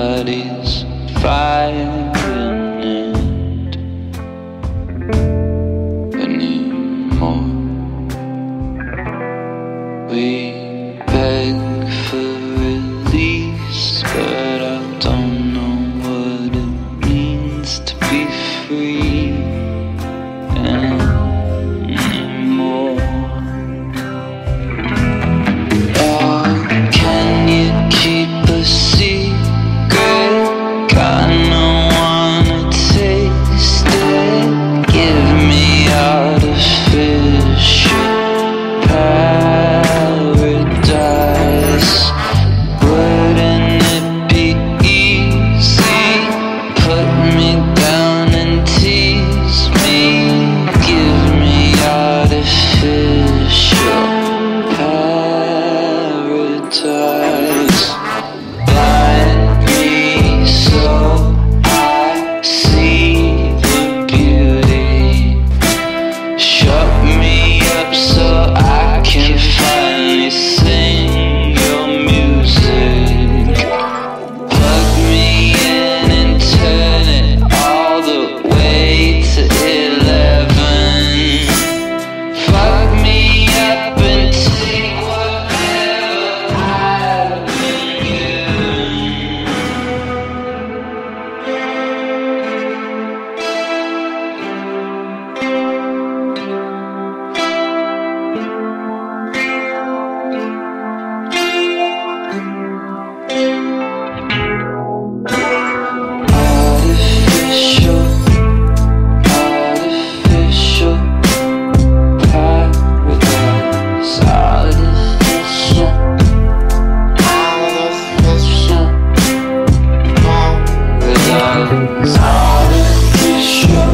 nobody's fighting it anymore. We beg for release, but I don't know what it means to be free anymore. Oh, can you keep a secret? Kinda wanna taste it. Give me artificial paradise. Wouldn't it be easy? Put me down and tease me. Give me artificial paradise. Blind me so I see the beauty. Shut me up so I can finally sing your music. Plug me in and turn it all the way to 11. Fuck me up and take whatever I've been given. Artificial, artificial paradise. Artificial, artificial paradise. Artificial.